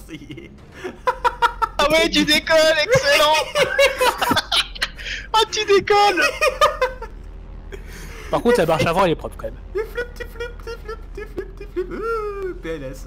conseiller. Ah ouais, tu décolles, excellent. Ah, tu décolles. Par contre, la marche avant, elle est propre quand même. PLS.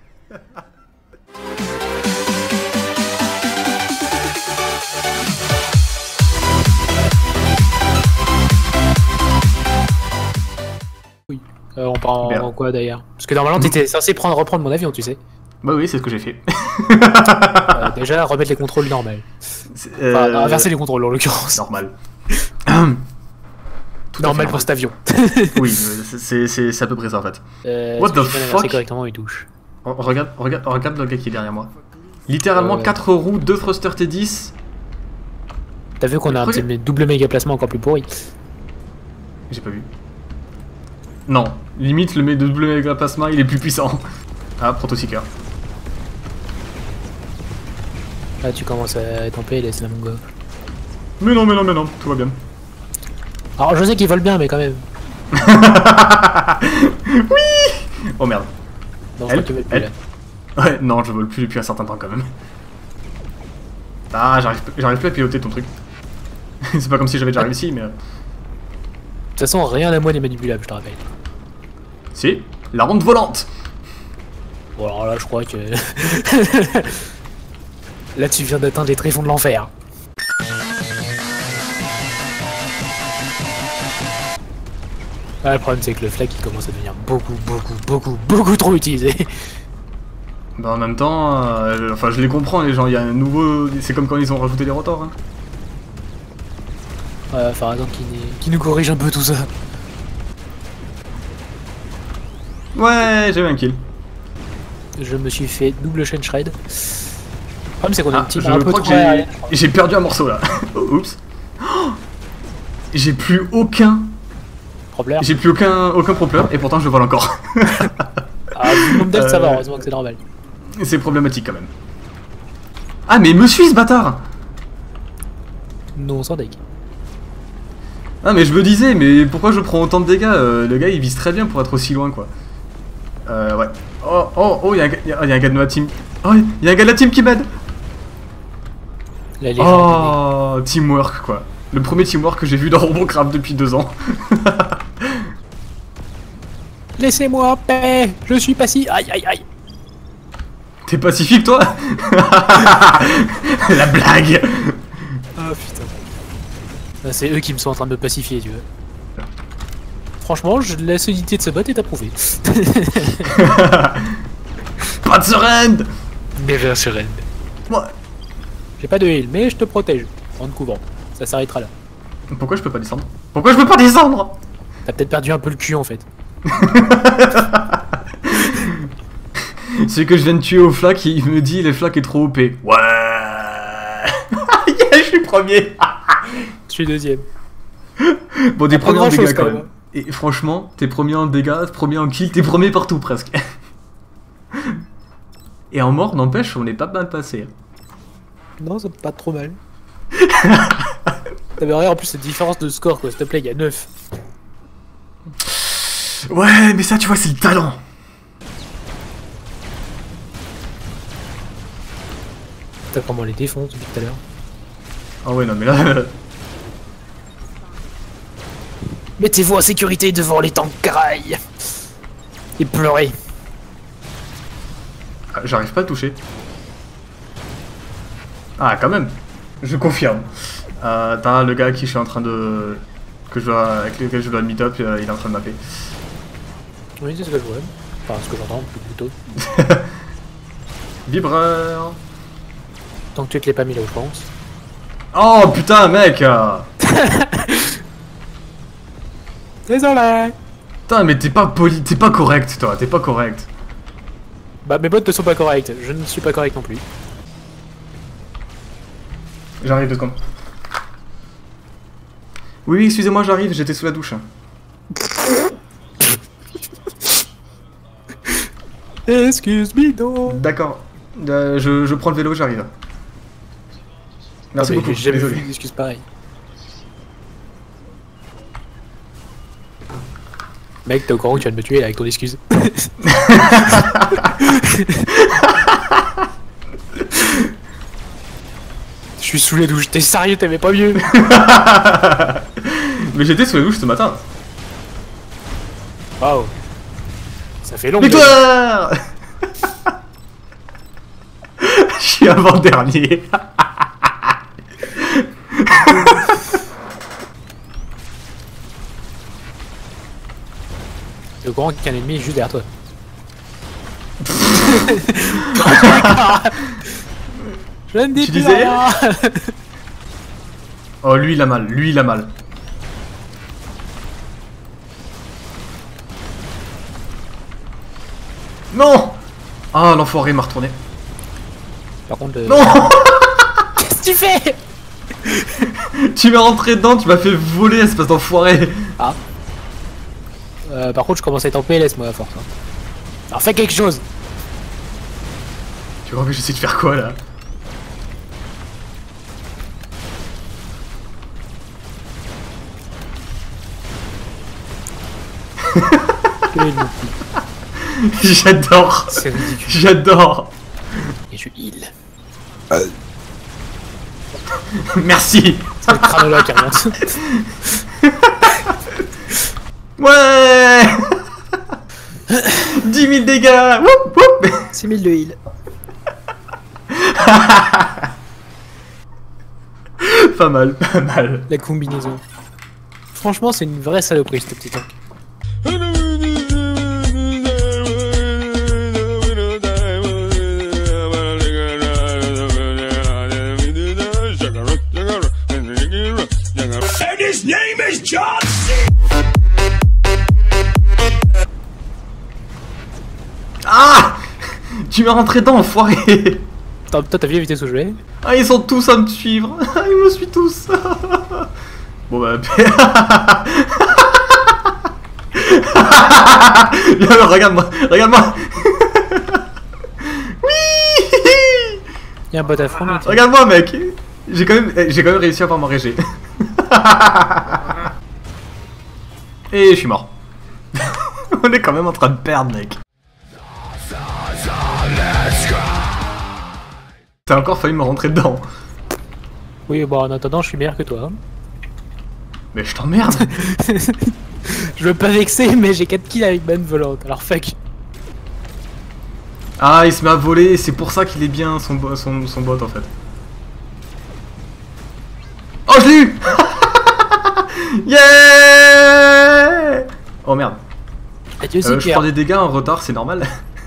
Oui. On part Bien. en quoi d'ailleurs? Parce que normalement, t'étais censé reprendre mon avion, tu sais. Bah oui, c'est ce que j'ai fait. Déjà, remettre les contrôles normaux. C'est, Enfin, inverser les contrôles en l'occurrence. normal. Tout à Normal fait pour cet avion. Oui, c'est à peu près ça en fait. What What the fuck? correctement une touche. Regarde le gars qui est derrière moi. Littéralement 4 roues, 2 thrusters T10. T'as vu qu'on a un petit double méga placement encore plus pourri. J'ai pas vu. Non, limite le double méga plasma il est plus puissant. Ah, protoseeker. Là, tu commences à être en PLS là, mon gars. Mais non, tout va bien. Alors, je sais qu'ils volent bien, mais quand même. Oui. Oh merde. Non, je crois que tu veux plus, là. Ouais, non, je vole plus depuis un certain temps quand même. Ah, j'arrive plus à piloter ton truc. C'est pas comme si j'avais déjà réussi, mais... De toute façon, rien à moi n'est manipulable, je te rappelle. Si, la ronde volante. Bon, alors là, je crois que... Là, tu viens d'atteindre les tréfonds de l'enfer. Ah, le problème, c'est que le flag, il commence à devenir beaucoup trop utilisé. Bah en même temps, enfin je les comprends les gens, il y a un nouveau... C'est comme quand ils ont rajouté les rotors. Hein. Ouais, enfin, attends, qui nous corrige un peu tout ça. Ouais, j'ai eu un kill. Je me suis fait double chaîne shred. Le problème, c'est qu'on a une team je un peu crois trop que aérienne. j'ai perdu un morceau là. Oh, oups. Oh, j'ai plus aucun... Problème. J'ai plus aucun propler et pourtant je vole encore. Ah, vu le nombre d'elfes, ça va, heureusement que c'est normal. C'est problématique quand même. Ah mais me suis ce bâtard. Non, sans deck. Ah mais je me disais, mais pourquoi je prends autant de dégâts? Le gars il vise très bien pour être aussi loin quoi. Ouais. Oh, y a un gars de ma team. Oh, y a un gars de la team qui m'aide. La légende. Oh, teamwork quoi. Le premier teamwork que j'ai vu dans Robocraft depuis 2 ans. Laissez-moi en paix, je suis pas si... Aïe. T'es pacifique toi? La blague. Ah putain. Ah, c'est eux qui me sont en train de me pacifier, tu vois. Franchement, la solidité de ce bot est approuvée. Pas de surrend. Never surrender. Ouais. J'ai pas de heal, mais je te protège. En te couvrant. Ça s'arrêtera là. Pourquoi je peux pas descendre? Pourquoi je peux pas descendre? T'as peut-être perdu un peu le cul en fait. Celui que je viens de tuer au flac, il me dit le flac est trop OP. Ouais. Yeah, je suis premier. Je suis deuxième. Bon, t'es premier en grand-chose, dégâts quand quand même. Et franchement, t'es premier en dégâts, premier en kill, t'es premier partout presque. Et en mort, n'empêche, on est pas mal passé. Non, c'est pas trop mal. T'avais rien en plus cette différence de score quoi, s'il te plaît, il y a 9. Ouais, mais ça, tu vois, c'est le talent. T'as comment les défonce depuis tout à l'heure. Ah ouais, non, mais là... Mettez-vous en sécurité devant les tanks caraï. Et pleurez. Ah, j'arrive pas à toucher. Ah, quand même. Je confirme. T'as le gars qui je suis en train de... avec lequel je dois meet up, il est en train de mapper. Oui, c'est ce que je vois. Enfin, ce que j'entends plutôt. Vibreur. Tant que tu te l'es pas mis là où je pense. Oh putain, mec. Désolé. Putain, mais t'es pas poli, t'es pas correct, toi, t'es pas correct. Bah, mes bots ne sont pas corrects. Je ne suis pas correct non plus. J'arrive 2 secondes. Oui, excusez-moi, j'arrive, j'étais sous la douche. Excuse me, non. D'accord. Je prends le vélo, j'arrive. Merci beaucoup, J'ai jamais désolé. vu une excuse pareille. Mec, t'es au courant que tu viens de me tuer là, avec ton excuse. suis sous les douches. T'es sérieux, t'aimais pas mieux? Mais j'étais sous la douche ce matin. Waouh. Ça fait long. Victoire. Je suis avant-dernier. T'es au courant qu'un ennemi est juste derrière toi. Je ne dis Tu plus disais rien. Oh, lui il a mal, lui il a mal. Non. Ah, l'enfoiré m'a retourné. Par contre, Non. qu'est-ce que tu fais? Tu m'es rentré dedans, tu m'as fait voler, espèce d'enfoiré. Ah. Par contre, je commence à être en PLS, moi, à force. Hein. Alors, fais quelque chose. Tu crois que j'essaie de faire quoi là? J'adore. C'est ridicule. J'adore. Et je heal. Merci. C'est le crâne qui remonte. Ouais. 10 000 dégâts. Woup, woup. 6000 de heal. Pas mal, pas mal. La combinaison. Franchement, c'est une vraie saloperie, ce petit tank. His name is John C. Ah. Tu m'es rentré dedans, enfoiré. Toi, t'as vu la vitesse où je vais? Ah, ils sont tous à me suivre. Ils me suivent tous. Bon bah... regarde-moi, regarde-moi. Oui. Y'a un bot à fond, là. Regarde-moi, mec. J'ai quand même réussi à avoir mon régé. Et je suis mort. On est quand même en train de perdre, mec. T'as encore failli me rentrer dedans. Oui, bon, en attendant, je suis meilleur que toi. Hein. Mais je t'emmerde. Je veux pas vexer, mais j'ai 4 kills avec bonne volante, alors fuck. Ah, il se met à voler, c'est pour ça qu'il est bien son bot en fait. Oh, je l'ai eu. Yeah. Oh merde. Adieu, Je prends des dégâts en retard, c'est normal.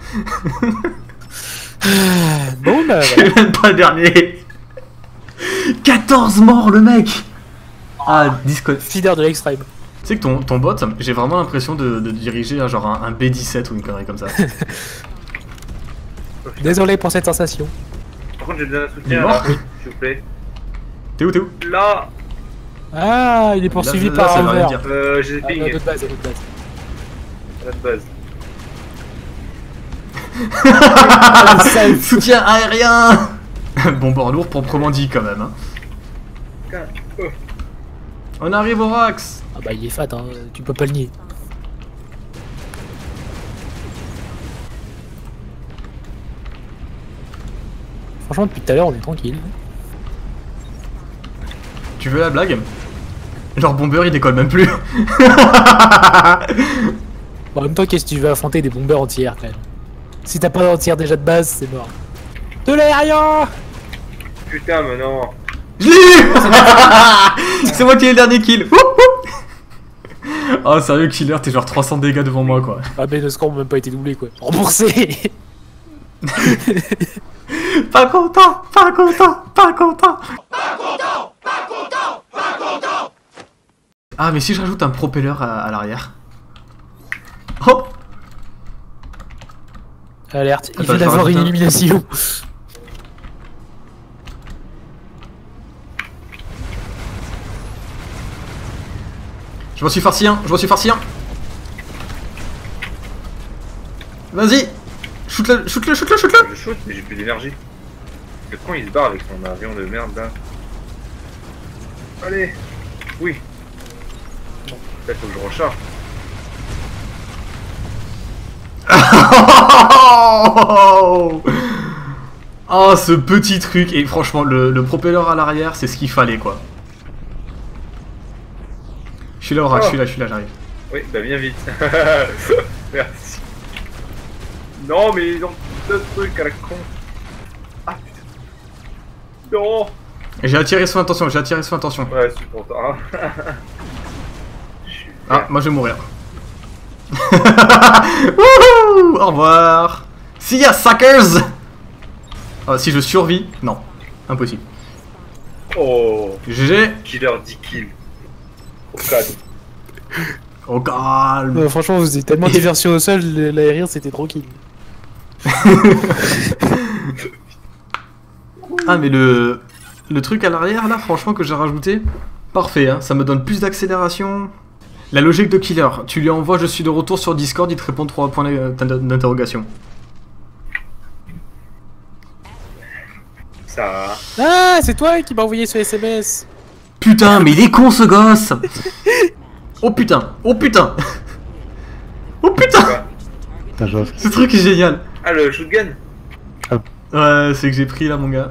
Bon, bah Je voilà. suis même pas le dernier. 14 morts, le mec. Ah, disconnect. Feeder de l'extrême. Tu sais que ton bot, j'ai vraiment l'impression de diriger genre un B17 ou une connerie comme ça. Désolé pour cette sensation. Par contre, j'ai besoin d'un Il est soutien mort là, s'il vous plaît. T'es où, t'es où? Là, Ah, il est poursuivi Là, par ça un veut rien verre. dire. j'ai des Ah, pings, notre base, notre base. à la base. Ah, safe. Soutien aérien. Bombeur lourd proprement dit quand même. Hein. On arrive au Rax. Ah bah il est fat, hein. Tu peux pas le nier. Franchement, depuis tout à l'heure, on est tranquille. Tu veux la blague? Leur bomber il décolle même plus. Bon, en même temps, qu'est-ce que tu veux affronter des bombers entières quand même? Si t'as pas d'entière déjà de base, c'est mort. De l'aérien! Putain, mais non. Je l'ai eu. C'est moi qui ai le dernier kill. Wouh, wouh. Oh sérieux killer, t'es genre 300 dégâts devant moi quoi. Ah, mais nos scores ont même pas été doublés quoi. Remboursé! Pas content, pas content, pas content. Ah mais si je rajoute un propeller à l'arrière. Oh. Alerte, il Attends, vient je d'avoir rajoute une un- illumination. Je m'en suis farci un, je m'en suis farci un. Vas-y. Shoot-le, shoot-le, shoot-le, shoot-le. Je shoot, mais j'ai plus d'énergie. Le con il se barre avec son avion de merde là. Allez. Oui. Bon, là faut que je recharge. Oh, ce petit truc. Et franchement, le propeller à l'arrière, c'est ce qu'il fallait, quoi. Je suis là, Orac, je suis là, j'arrive. Oui, bah viens vite. Merci. Non, mais ils ont deux trucs à la con. Ah putain. Non. J'ai attiré son attention, Ouais, je suis content. Ah, moi je vais mourir. Wouhou, au revoir. See ya, suckers. Ah, si je survis, non, impossible. Oh. GG. Killer 10 kills. Au calme. Au calme. Franchement, vous avez tellement des versions au sol, l'aérien c'était tranquille. Ah, mais le truc à l'arrière là, franchement, que j'ai rajouté, parfait, hein, ça me donne plus d'accélération. La logique de killer, tu lui envoies je suis de retour sur Discord, il te répond 3 points d'interrogation. Ça. Ah, c'est toi qui m'as envoyé ce SMS. Putain, mais il est con ce gosse. Oh putain, oh putain. Oh putain. Ce truc est génial. Ah, le shotgun. Ouais, c'est que j'ai pris là, mon gars.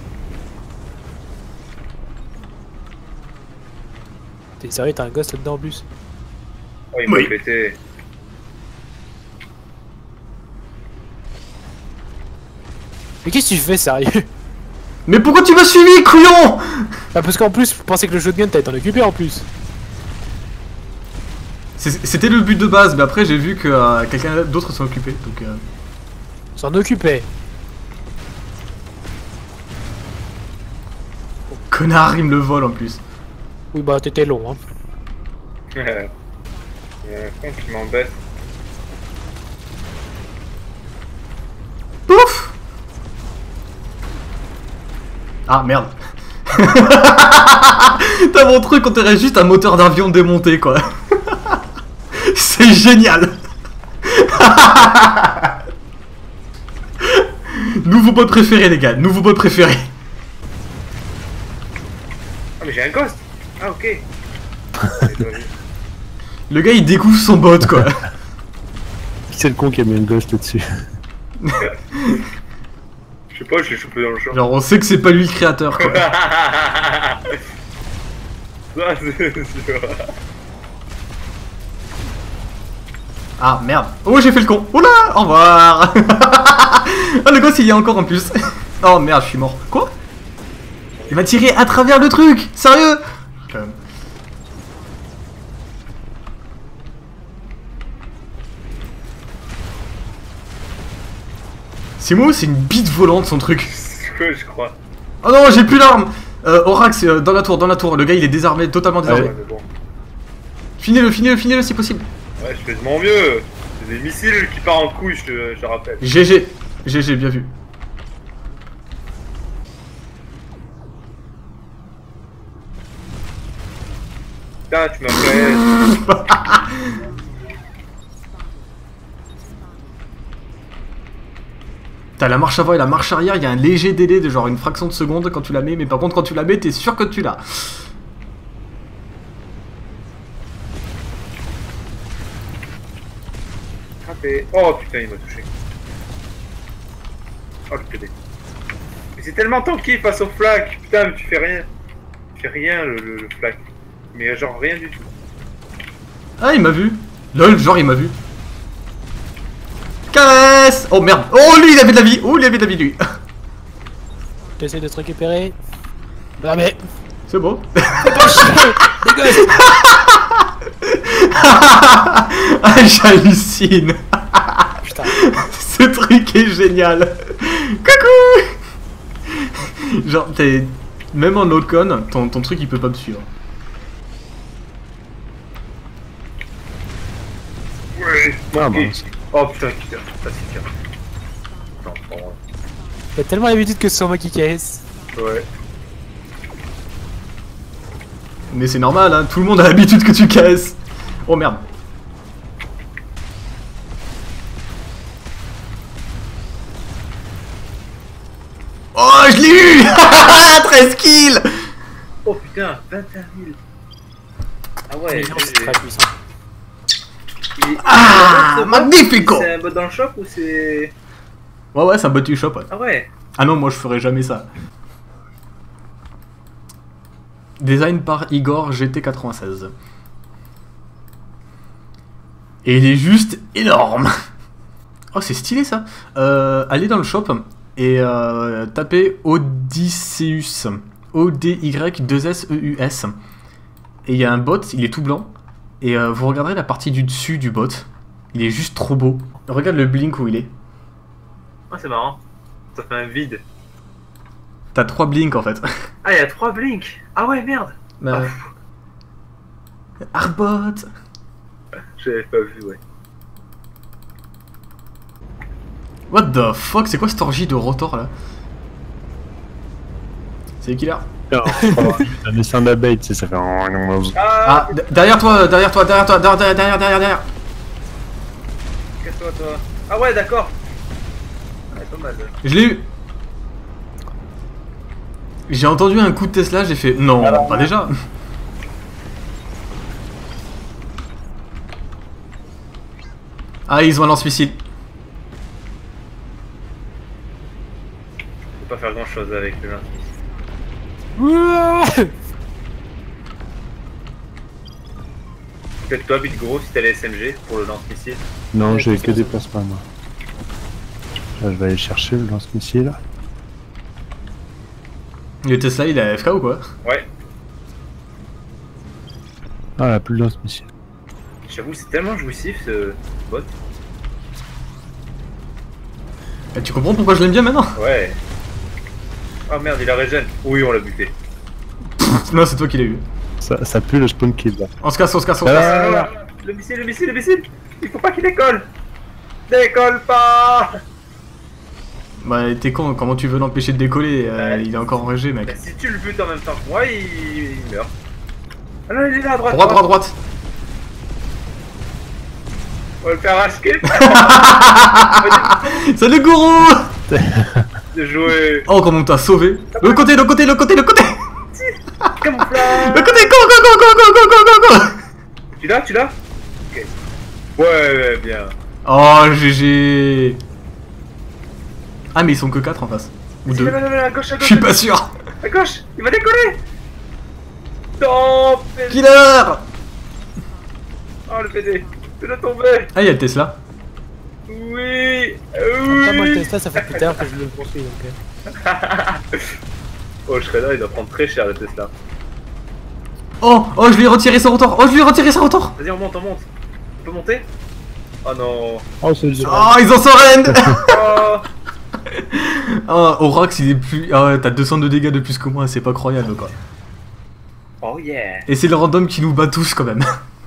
T'es sérieux, t'as un gosse là-dedans en plus? Oh, il m'a pété. Mais qu'est-ce que tu fais, sérieux? Mais pourquoi tu m'as suivi, couillon? Ah, parce qu'en plus, je pensais que le shotgun t'allais t'en occuper en plus. C'était le but de base, mais après j'ai vu que quelqu'un d'autre s'en occupait, donc... S'en occupait. Connard, il me le vole en plus. Oui, bah t'étais long, hein. Il y a un con qui m'embête. Pouf. Ah merde. T'as mon truc, on dirait juste un moteur d'avion démonté quoi. C'est génial. Nouveau bot préféré les gars, nouveau bot préféré. Ah, mais j'ai un ghost. Ah, ok. Le gars il découvre son bot quoi. Qui c'est le con qui a mis un ghost dessus? Je sais pas, je l'ai chopé dans le champ. Genre on sait que c'est pas lui le créateur quoi. Ça, c'est vrai. Ah merde. Oh j'ai fait le con. Oula, au revoir. Oh le gosse il y a encore en plus. Oh merde je suis mort. Quoi? Il m'a tiré à travers le truc. Sérieux? C'est moi ou c'est une bite volante son truc? Ouais, je crois. Oh non j'ai plus l'arme. Orax dans la tour, le gars il est désarmé, totalement désarmé. Ouais, mais bon. Finis-le si possible. Ouais, je fais de mon mieux. C'est des missiles qui partent en couille, je te rappelle. GG, bien vu. Putain, tu m'as fait. T'as la marche avant et la marche arrière, il y a un léger délai de genre une fraction de seconde quand tu la mets, mais par contre quand tu la mets, t'es sûr que tu l'as. Frappé. Oh putain, il m'a touché. Oh le PD. Mais c'est tellement tanké face au flag. Putain, mais tu fais rien. Tu fais rien le flag. Mais genre rien du tout. Ah il m'a vu. Lol, genre il m'a vu. Caresse. Oh merde. Oh lui il avait de la vie. Oh il avait de la vie lui. T'essayes de te récupérer. Bah mais... C'est beau. Fais pas chier. Dégage. Ah j'hallucine. Putain. Ce truc est génial. Coucou. Genre t'es... Même en low-con, ton truc il peut pas me suivre. Ouais. Ah Ok. mince. Oh putain, qui ça c'est bien. Non, bon, T'as tellement l'habitude que ce soit moi qui caisse. ouais. Mais c'est normal, hein, tout le monde a l'habitude que tu casses. Oh merde. Oh, je l'ai eu. 13 kills. Oh putain, 21 000. Ah ouais, C'est très puissant. Ah, magnifico. C'est un bot dans le shop ou c'est... Ouais, c'est un bot du shop, ouais. Ah ouais. Ah non, moi je ferais jamais ça. Design par Igor GT96. Et il est juste énorme. Oh, c'est stylé ça. Allez dans le shop et tapez Odysseus. O-D-Y-2-S-E-U-S. Et il y a un bot, il est tout blanc. Et vous regarderez la partie du dessus du bot. Il est juste trop beau. Regarde le blink où il est. Ah, c'est marrant. Ça fait un vide. T'as 3 blinks en fait. Ah, il y a 3 blinks. Ah ouais, merde. Bah, Arbot. J'avais pas vu, ouais. What the fuck, c'est quoi cette orgie de rotor là? C'est Killer. Un dessin d'abeille, tu sais, ça fait. Ah, derrière toi, derrière. Casse-toi, toi. Ah ouais, d'accord. Ouais, pas mal. Je l'ai eu. J'ai entendu un coup de Tesla, j'ai fait non, pas déjà. Ah, ils ont un lance-missile. Faut pas faire grand chose avec le lance-missile. Peut-être toi, vite gros, si t'as les SMG pour le lance-missile. Non, j'ai que des plasmas, moi. Là, je vais aller chercher le lance-missile. Le Tesla, il est AFK ou quoi? Ouais, Ah, là, plus de lance-missile. j'avoue, c'est tellement jouissif ce bot. Eh, tu comprends pourquoi je l'aime bien maintenant? Ouais. Oh merde, il a régène. Oui, on l'a buté. Non, c'est toi qui l'as eu. Ça pue le spawn kill là. On se casse. Ah, Le missile. Il faut pas qu'il décolle. Décolle pas. Bah, t'es con, comment tu veux l'empêcher de décoller? Il est encore en régé, Bah, mec. si tu le butes en même temps que moi, il meurt. Ah non, il est là à droite. Droite. On va le faire racheter. Salut, gourou! De jouer. Oh, comment t'as sauvé? Le côté! Camouflage. Le côté, go! Tu l'as Ok. Ouais, bien. Oh, GG! Ah, mais ils sont que 4 en face. Ou 2. À gauche. Je suis pas sûr. À gauche, il va décoller. Non, PD. Killer! Oh, le PD. Fais-le tomber. Ah, il y a le Tesla. Oui. Après, moi, le Oui. Tesla, ça fait plus tard que je le construis donc. Oh, Shredder, il doit prendre très cher le Tesla. Oh, je lui ai retiré son rotor. Vas-y, on monte. On peut monter? Oh non. Oh, c'est dur. Oh, ils ont son rend. Oh. Oh, Orax, il est plus. Ah ouais, t'as 202 dégâts de plus que moi, c'est pas croyable quoi. Oh yeah. Et c'est le random qui nous bat tous quand même.